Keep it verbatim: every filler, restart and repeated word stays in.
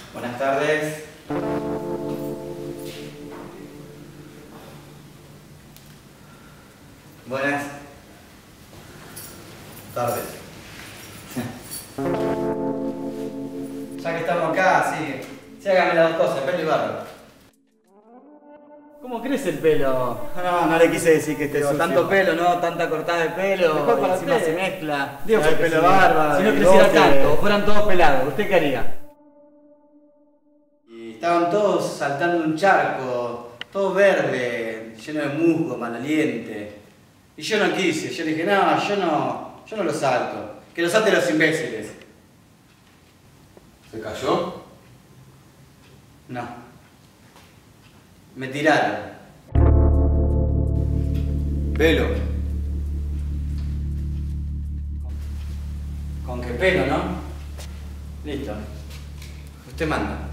Buenas tardes. Buenas tardes. Ya que estamos acá, sí. Sí, hágame las dos cosas, pelo y barba. ¿Cómo crece el pelo? No, no le quise decir que esté Digo, sucio. tanto pelo, ¿no? Tanta cortada de pelo, Mejor para y encima usted. se mezcla. Digo, Ya porque el pelo si- barba, si no bigote. creciera tanto, o fueran todos pelados, ¿usted qué haría? Y estaban todos saltando un charco, todo verde, lleno de musgo, maloliente. Y yo no quise, yo dije, no, yo no, yo no lo salto. Que lo salten los imbéciles. ¿Se cayó? No. Me tiraron. Pelo. ¿Con qué pelo, no? Listo. Usted manda.